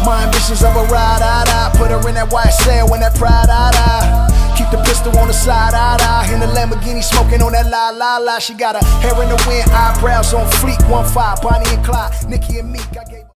My ambitions of a ride, put her in that white cell when that pride, keep the pistol on the side, in the Lamborghini smoking on that la la la. She got her hair in the wind, eyebrows on fleek, 1-5, Bonnie and Clyde, Nicki and Meek.